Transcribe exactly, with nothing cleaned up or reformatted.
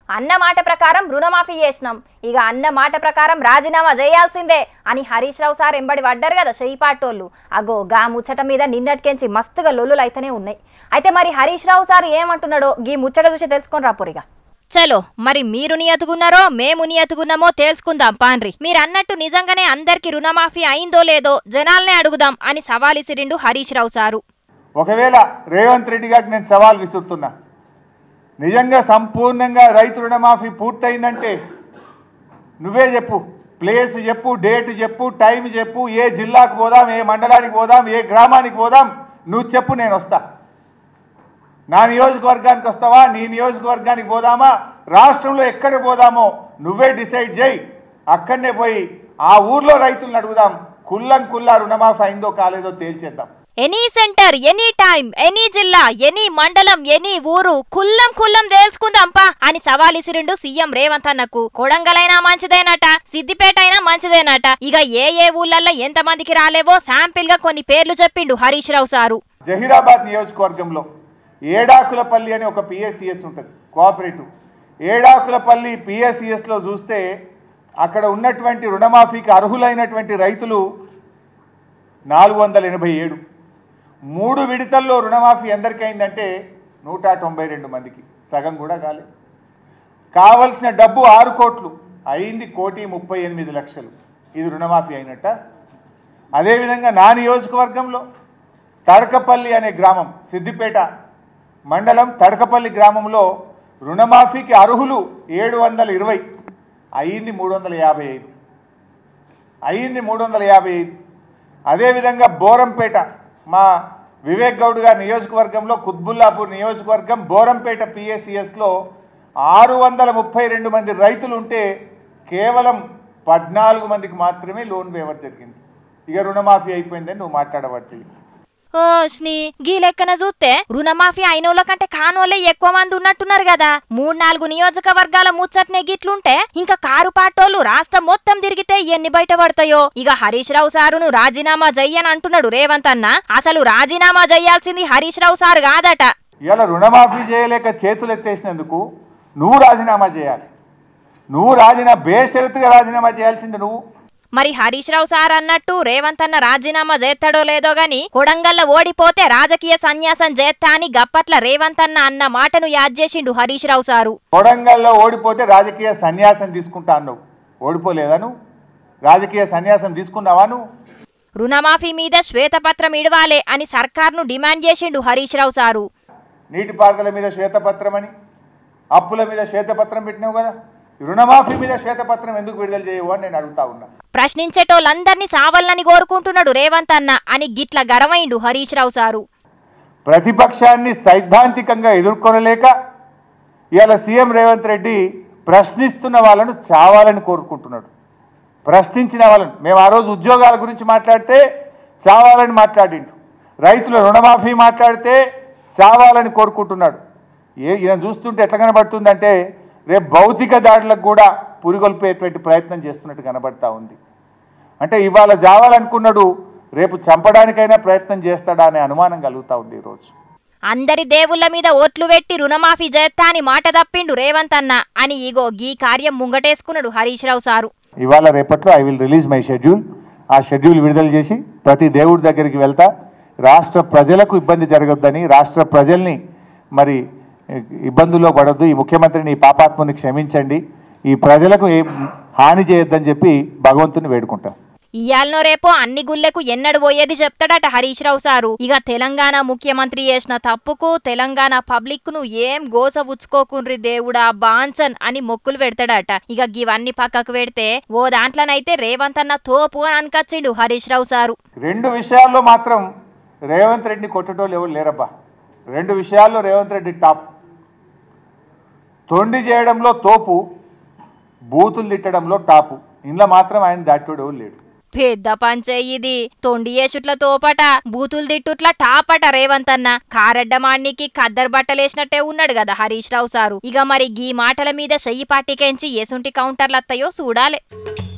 అన్న మాట ప్రకారం రుణమాఫీ చేసినాం, ఇక అన్న మాట ప్రకారం రాజీనామా చేయాల్సిందే అని హరీష్ రావు సార్ ఎంబడి పడ్డారు కదా చెయ్యిపాటోళ్ళు. అగో గా ముచ్చట మీద నిన్నటికెంచి మస్తుగా లొల్లులు అయితేనే ఉన్నాయి. అయితే మరి హరీష్ రావు సార్ ఏమంటున్నాడో గీ ముచ్చట చూసి తెలుసుకొని రాపోరిగా. చలో మరి మీరు నియతుకున్నారో మేము నియతుకున్నామో తెలుసుకుందాం పాన్రి. మీరు అన్నట్టు నిజంగానే అందరికి రుణమాఫీ అయిందో లేదో జనాలనే అడుగుదాం అని సవాల్ ఇసిరిండు హరీష్ రావు సారు. ఒకవేళ రేవంత్ రెడ్డి గారికి నేను సవాల్ విసురుతున్నా, నిజంగా సంపూర్ణంగా రైతు రుణమాఫీ పూర్తయిందంటే నువ్వే చెప్పు, ప్లేస్ చెప్పు, డేట్ చెప్పు, టైం చెప్పు, ఏ జిల్లాకు పోదాం, ఏ మండలానికి పోదాం, ఏ గ్రామానికి పోదాం, నువ్వు చెప్పు, నేను వస్తా. నా నియోజకవర్గానికి వస్తావా, నీ నియోజకవర్గానికి పోదామా, రాష్ట్రంలో ఎక్కడ పోదామో నువ్వే డిసైడ్ చేయి. అక్కడనే పోయి ఆ ఊర్లో రైతులను అడుగుదాం, కుల్లం కుల్లా రుణమాఫీ అయిందో కాలేదో తేల్చేద్దాం. Any center, any time, any జిల్లా, ఎనీ మండలం, ఎనీ ఊరు కుల్లం కుల్లం తెలుసుకుందాంపా అని సవాల్ ఇసిరిండు సీఎం రేవంత్ అన్నకు. కొడంగలైనా మంచిదేనట, సిద్దిపేట అయినా మంచిదేనట. ఇక ఏ ఏ ఊళ్ళల్లో ఎంత మందికి రాలేవో శాంపిల్ గా కొన్ని పేర్లు చెప్పిండు హరీష్ రావు సారు. జహీరాబాద్ నియోజకవర్గంలో ఏడాకులపల్లి అని ఒక పిఎస్సిఎస్ ఉంటుంది, కోఆపరేటివ్. ఏడాకులపల్లి పిఎస్సిఎస్లో చూస్తే అక్కడ ఉన్నటువంటి రుణమాఫీకి అర్హులైనటువంటి రైతులు నాలుగు వందల ఎనభై ఏడు. మూడు విడతల్లో రుణమాఫీ ఎందరికైందంటే నూట తొంభై రెండు మందికి, సగం కూడా కాలేదు. కావలసిన డబ్బు ఆరు కోట్లు అయింది, కోటి ముప్పై ఎనిమిది లక్షలు. ఇది రుణమాఫీ అయినట్ట. అదేవిధంగా నా నియోజకవర్గంలో తడకపల్లి అనే గ్రామం, సిద్దిపేట మండలం తడకపల్లి గ్రామంలో రుణమాఫీకి అర్హులు ఏడు వందల ఇరవై, అయ్యింది మూడు వందల యాభై ఐదు అయ్యింది మూడు వందల యాభై ఐదు అదేవిధంగా బోరంపేట, మా వివేక్ గౌడ్ గారి నియోజకవర్గంలో కుత్బుల్లాపూర్ నియోజకవర్గం బోరంపేట పిఎస్సిఎస్లో ఆరు వందల ముప్పై రెండు మంది రైతులు ఉంటే కేవలం పద్నాలుగు మందికి మాత్రమే లోన్ వేవర్ జరిగింది. ఇక రుణమాఫీ అయిపోయిందని నువ్వు మాట్లాడబట్టి ఓష్ని గీ లెక్కన చూస్తే రుణమాఫీ అయినోళ్ళ కంటే కానోళ్ళే ఎక్కువ మంది ఉన్నట్టున్నారు కదా. మూడు నాలుగు నియోజకవర్గాల ముచ్చట్నే గిట్లుంటే ఇంకా కారు పాటోళ్ళు రాష్ట్రం మొత్తం తిరిగితే ఎన్ని బయట పడతాయో. ఇక హరీష్ రావు సారును రాజీనామా చెయ్యని అంటున్నాడు రేవంత్ అన్న. అసలు రాజీనామా చెయ్యాల్సింది హరీష్ రావు సారు కాదట. ఇలా రుణమాఫీ చేయలేక చేతులు ఎత్తేసినందుకు నువ్వు రాజీనామా చేయాలి. నువ్వు రాజీనామా బేషరతుగా రాజీనామా చేయాల్సింది నువ్వు. మరి హరీష్ రావు సార్ అన్నట్టు రేవంత్ అన్న రాజీనామా చేస్తాడో లేదో గాని కొడంగల్ల ఓడిపోతే రాజకీయ సన్యాసం చేస్తా అని గప్పట్ల రేవంత్ అన్న అన్న మాటను యాద్ చేసిండు హరీష్ రావు సారు. కొడంగల్లో ఓడిపోతే రాజకీయ సన్యాసం తీసుకుంటా అన్నావు, ఓడిపోలేదా నువ్వు? రాజకీయ సన్యాసం తీసుకున్నావా నువ్వు? రుణమాఫీ మీద శ్వేతపత్రం ఇడవాలే అని సర్కార్ను డిమాండ్ చేసిండు హరీష్ రావు సారు. నీటిపారుదల మీద శ్వేతపత్రం అని, అప్పుల మీద శ్వేతపత్రం పెట్టినావు కదా, రుణమాఫీ మీద శ్వేతపత్రం ఎందుకు విడుదల చేయవు అని నేను అడుగుతా ఉన్నా. ప్రశ్నించేటోళ్ళందరినీ సావల్లని కోరుకుంటున్నాడు రేవంత్ అన్న అని గిట్ల గరమైండు హరీష్ రావు సారు. ప్రతిపక్షాన్ని సైద్ధాంతికంగా ఎదుర్కొనలేక ఇవాళ సీఎం రేవంత్ రెడ్డి ప్రశ్నిస్తున్న వాళ్ళను చావాలని కోరుకుంటున్నాడు. ప్రశ్నించిన వాళ్ళను, మేము ఆ రోజు ఉద్యోగాల గురించి మాట్లాడితే చావాలని మాట్లాడిండు, రైతుల రుణమాఫీ మాట్లాడితే చావాలని కోరుకుంటున్నాడు. ఏ ఈయన చూస్తుంటే ఎట్లా కనబడుతుందంటే రేపు భౌతిక దాడులకు కూడా పురిగొల్పేటువంటి ప్రయత్నం చేస్తున్నట్టు కనబడతా ఉంది. అంటే ఇవాళ జావాలనుకున్నాడు, రేపు చంపడానికైనా ప్రయత్నం చేస్తాడా అనే అనుమానం కలుగుతా ఉంది ఈరోజు. అందరి దేవుళ్ళ మీద ఓట్లు పెట్టి రుణమాఫీ చేస్తా అని మాట తప్పిండు రేవంత్ అన్న అని ఇగో గీ కార్యం ముంగటేసుకున్నాడు హరీష్ రావు సారు. ఇవాళ రేపట్లో I will release my schedule. ఆ షెడ్యూల్ విడుదల చేసి ప్రతి దేవుడి దగ్గరికి వెళ్తా, రాష్ట్ర ప్రజలకు ఇబ్బంది జరగొద్దని, రాష్ట్ర ప్రజల్ని మరి ఇబ్బందుల్లో పడొద్దు, ఈ ముఖ్యమంత్రిని ఈ పాపాత్మని క్షమించండి, ఈ ప్రజలకు ఏ హాని చేయొద్దని చెప్పి భగవంతుని వేడుకుంటాం. ఇయాలనో రేపో అన్ని గుళ్ళకు ఎన్నడు పోయేది చెప్తాడట హరీష్ రావు సారు. ఇక తెలంగాణ ముఖ్యమంత్రి చేసిన తప్పుకు తెలంగాణ పబ్లిక్ ను ఏం గోస ఉచ్చుకోకుండ్రి దేవుడా బాన్సన్ అని మొక్కులు పెడతాడట. ఇక ఇవన్నీ పక్కకు పెడితే ఓ దాంట్లోనైతే రేవంత్ అన్న తోపు అని అనుకొచ్చిండు హరీష్ రావు సారు. రెండు విషయాల్లో మాత్రం రేవంత్ రెడ్డిని కొట్టేటోళ్ళు ఎవరు లేరబ్బా. రెండు విషయాల్లో రేవంత్ రెడ్డి టాప్. తొండి చేయడంలో తోపు, బూతులు తిట్టడంలో టాపు. ఇంట్లో మాత్రం ఆయన దాటోడు ఎవరు లేడు. పెద్ద పంచే ఇది. తొండి చేసుట్ల తోపట, బూతులు తిట్టుట్ల టాపట రేవంత్ అన్న. కారెడ్డమానికి ఖద్దరు బట్టలేసినట్టే ఉన్నాడు కదా హరీష్ రావు సారు. ఇక మరి గీ మాటల మీద చెయ్యి పాటికెంచి ఎసుంటి కౌంటర్లత్తయో చూడాలే.